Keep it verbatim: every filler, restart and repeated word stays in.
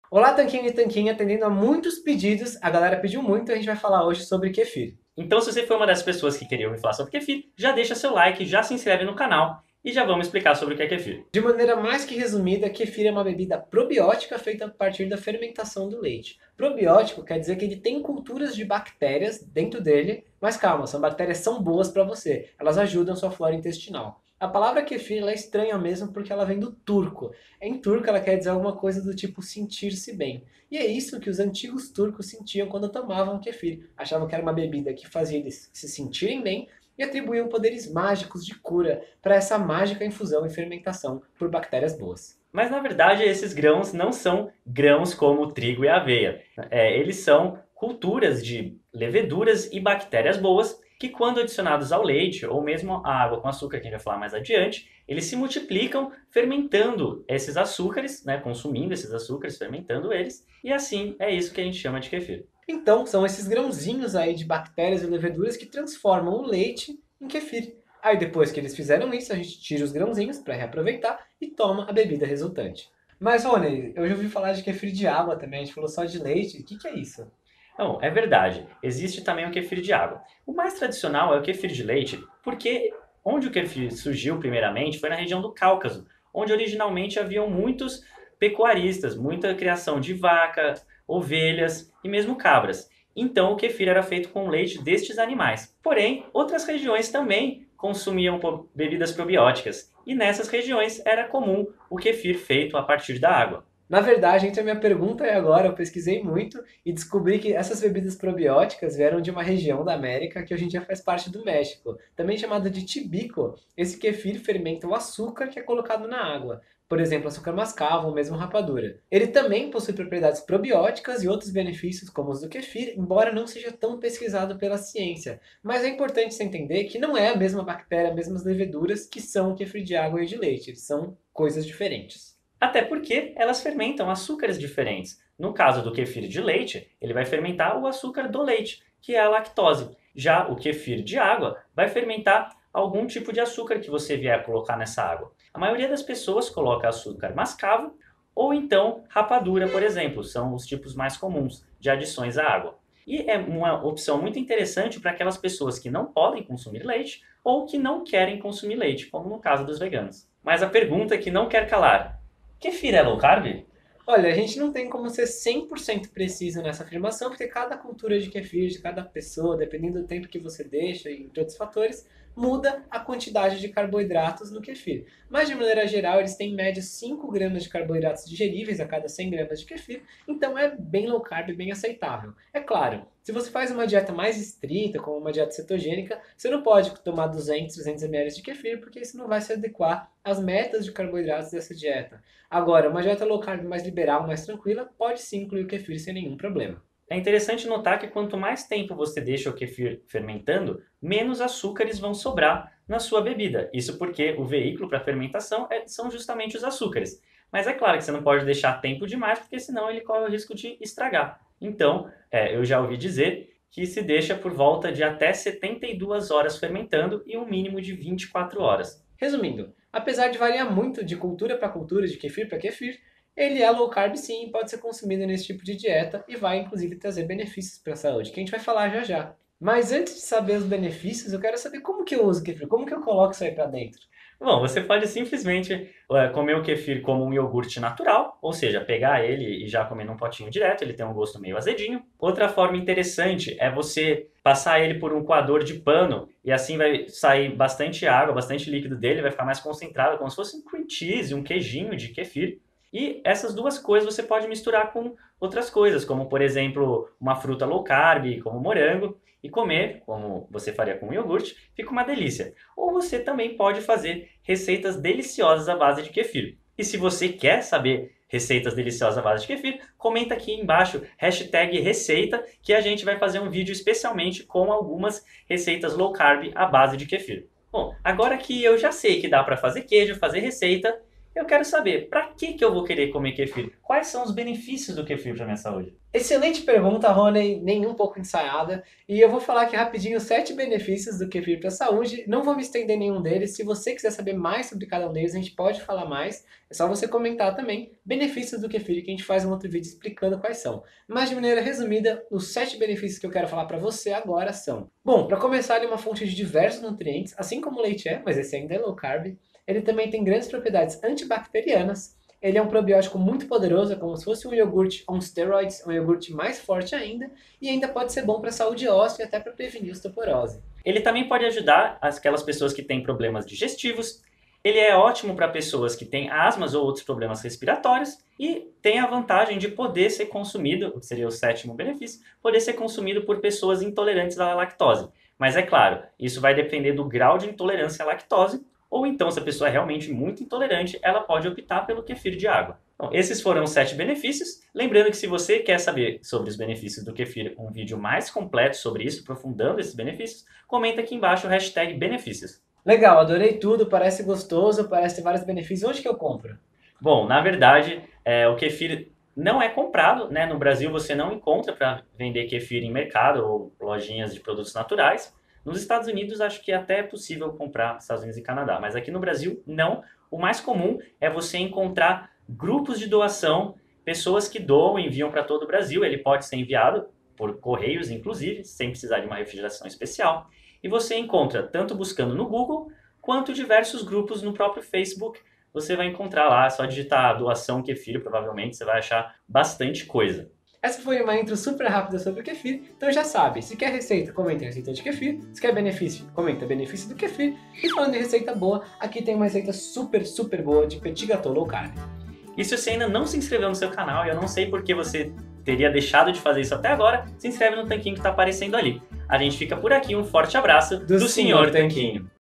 Olá, Tanquinho e Tanquinha, atendendo a muitos pedidos, a galera pediu muito e a gente vai falar hoje sobre kefir. Então, se você foi uma das pessoas que queria ouvir falar sobre kefir, já deixa seu like, já se inscreve no canal e já vamos explicar sobre o que é kefir. De maneira mais que resumida, kefir é uma bebida probiótica feita a partir da fermentação do leite. Probiótico quer dizer que ele tem culturas de bactérias dentro dele, mas calma, são bactérias são boas para você, elas ajudam sua flora intestinal. A palavra kefir ela é estranha mesmo porque ela vem do turco. Em turco ela quer dizer alguma coisa do tipo sentir-se bem. E é isso que os antigos turcos sentiam quando tomavam kefir. Achavam que era uma bebida que fazia eles se sentirem bem e atribuíam poderes mágicos de cura para essa mágica infusão e fermentação por bactérias boas. Mas na verdade, esses grãos não são grãos como o trigo e a aveia. É, eles são culturas de leveduras e bactérias boas que, quando adicionados ao leite ou mesmo à água com açúcar, que a gente vai falar mais adiante, eles se multiplicam fermentando esses açúcares, né, consumindo esses açúcares, fermentando eles, e assim é isso que a gente chama de kefir. Então, são esses grãozinhos aí de bactérias e leveduras que transformam o leite em kefir. Aí depois que eles fizeram isso, a gente tira os grãozinhos para reaproveitar e toma a bebida resultante. Mas, Rony, eu já ouvi falar de kefir de água também, a gente falou só de leite. O que, que é isso? Não, é verdade. Existe também o kefir de água. O mais tradicional é o kefir de leite, porque onde o kefir surgiu primeiramente foi na região do Cáucaso, onde originalmente haviam muitos pecuaristas, muita criação de vaca, ovelhas e mesmo cabras. Então o kefir era feito com leite destes animais. Porém, outras regiões também consumiam bebidas probióticas, e nessas regiões era comum o kefir feito a partir da água. Na verdade, entre a minha pergunta e agora, eu pesquisei muito e descobri que essas bebidas probióticas vieram de uma região da América que hoje em dia faz parte do México, também chamada de Tibico. Esse kefir fermenta o açúcar que é colocado na água, por exemplo, açúcar mascavo ou mesmo rapadura. Ele também possui propriedades probióticas e outros benefícios como os do kefir, embora não seja tão pesquisado pela ciência. Mas é importante você entender que não é a mesma bactéria, as mesmas leveduras que são o kefir de água e de leite, eles são coisas diferentes. Até porque elas fermentam açúcares diferentes. No caso do kefir de leite, ele vai fermentar o açúcar do leite, que é a lactose. Já o kefir de água vai fermentar algum tipo de açúcar que você vier colocar nessa água. A maioria das pessoas coloca açúcar mascavo ou então rapadura, por exemplo, são os tipos mais comuns de adições à água. E é uma opção muito interessante para aquelas pessoas que não podem consumir leite ou que não querem consumir leite, como no caso dos veganos. Mas a pergunta que não quer calar: kefir é low carb? Olha, a gente não tem como ser cem por cento preciso nessa afirmação, porque cada cultura de kefir, de cada pessoa, dependendo do tempo que você deixa e entre outros fatores, muda a quantidade de carboidratos no kefir. Mas, de maneira geral, eles têm em média cinco gramas de carboidratos digeríveis a cada cem gramas de kefir, então é bem low carb, bem aceitável. É claro, se você faz uma dieta mais estrita, como uma dieta cetogênica, você não pode tomar duzentos, trezentos mililitros de kefir, porque isso não vai se adequar às metas de carboidratos dessa dieta. Agora, uma dieta low carb mais liberal, mais tranquila, pode sim incluir o kefir sem nenhum problema. É interessante notar que quanto mais tempo você deixa o kefir fermentando, menos açúcares vão sobrar na sua bebida. Isso porque o veículo para fermentação é- são justamente os açúcares. Mas é claro que você não pode deixar tempo demais, porque senão ele corre o risco de estragar. Então, é, eu já ouvi dizer que se deixa por volta de até setenta e duas horas fermentando e um mínimo de vinte e quatro horas. Resumindo, apesar de variar muito de cultura para cultura, de kefir para kefir, ele é low carb sim e pode ser consumido nesse tipo de dieta e vai inclusive trazer benefícios para a saúde, que a gente vai falar já já. Mas antes de saber os benefícios, eu quero saber como que eu uso kefir, como que eu coloco isso aí para dentro. Bom, você pode simplesmente é, comer o kefir como um iogurte natural, ou seja, pegar ele e já comer num potinho direto, ele tem um gosto meio azedinho. Outra forma interessante é você passar ele por um coador de pano e assim vai sair bastante água, bastante líquido dele, vai ficar mais concentrado, como se fosse um cream cheese, um queijinho de kefir. E essas duas coisas você pode misturar com outras coisas, como por exemplo uma fruta low carb, como morango, e comer, como você faria com um iogurte, fica uma delícia. Ou você também pode fazer receitas deliciosas à base de kefir. E se você quer saber receitas deliciosas à base de kefir, comenta aqui embaixo, hashtag receita, que a gente vai fazer um vídeo especialmente com algumas receitas low carb à base de kefir. Bom, agora que eu já sei que dá para fazer queijo, fazer receita, Eu quero saber, para que que eu vou querer comer kefir? Quais são os benefícios do kefir para minha saúde? Excelente pergunta, Rony, nem um pouco ensaiada. E eu vou falar aqui rapidinho os sete benefícios do kefir para a saúde. Não vou me estender em nenhum deles. Se você quiser saber mais sobre cada um deles, a gente pode falar mais. É só você comentar também benefícios do kefir, que a gente faz um outro vídeo explicando quais são. Mas de maneira resumida, os sete benefícios que eu quero falar para você agora são... Bom, para começar, ele é uma fonte de diversos nutrientes, assim como o leite é, mas esse ainda é low carb. Ele também tem grandes propriedades antibacterianas. Ele é um probiótico muito poderoso, é como se fosse um iogurte on steroids, um iogurte mais forte ainda, e ainda pode ser bom para a saúde óssea e até para prevenir osteoporose. Ele também pode ajudar aquelas pessoas que têm problemas digestivos. Ele é ótimo para pessoas que têm asmas ou outros problemas respiratórios e tem a vantagem de poder ser consumido, seria o sétimo benefício, poder ser consumido por pessoas intolerantes à lactose. Mas é claro, isso vai depender do grau de intolerância à lactose, ou então, se a pessoa é realmente muito intolerante, ela pode optar pelo kefir de água. Então, esses foram os sete benefícios. Lembrando que se você quer saber sobre os benefícios do kefir, um vídeo mais completo sobre isso, aprofundando esses benefícios, comenta aqui embaixo o hashtag benefícios. Legal, adorei tudo, parece gostoso, parece ter vários benefícios. Onde que eu compro? Bom, na verdade, é, o kefir não é comprado, né? No Brasil você não encontra para vender kefir em mercado ou lojinhas de produtos naturais. Nos Estados Unidos, acho que até é possível comprar nos Estados Unidos e Canadá, mas aqui no Brasil, não. O mais comum é você encontrar grupos de doação, pessoas que doam e enviam para todo o Brasil. Ele pode ser enviado por correios, inclusive, sem precisar de uma refrigeração especial. E você encontra, tanto buscando no Google, quanto diversos grupos no próprio Facebook. Você vai encontrar lá, é só digitar doação kefir, provavelmente você vai achar bastante coisa. Essa foi uma intro super rápida sobre o kefir, então já sabe, se quer receita, comenta receita de kefir, se quer benefício, comenta benefício do kefir, e falando em receita boa, aqui tem uma receita super, super boa de petit gâteau low carb. E se você ainda não se inscreveu no seu canal, e eu não sei por que você teria deixado de fazer isso até agora, se inscreve no tanquinho que está aparecendo ali. A gente fica por aqui, um forte abraço do, do senhor Tanquinho.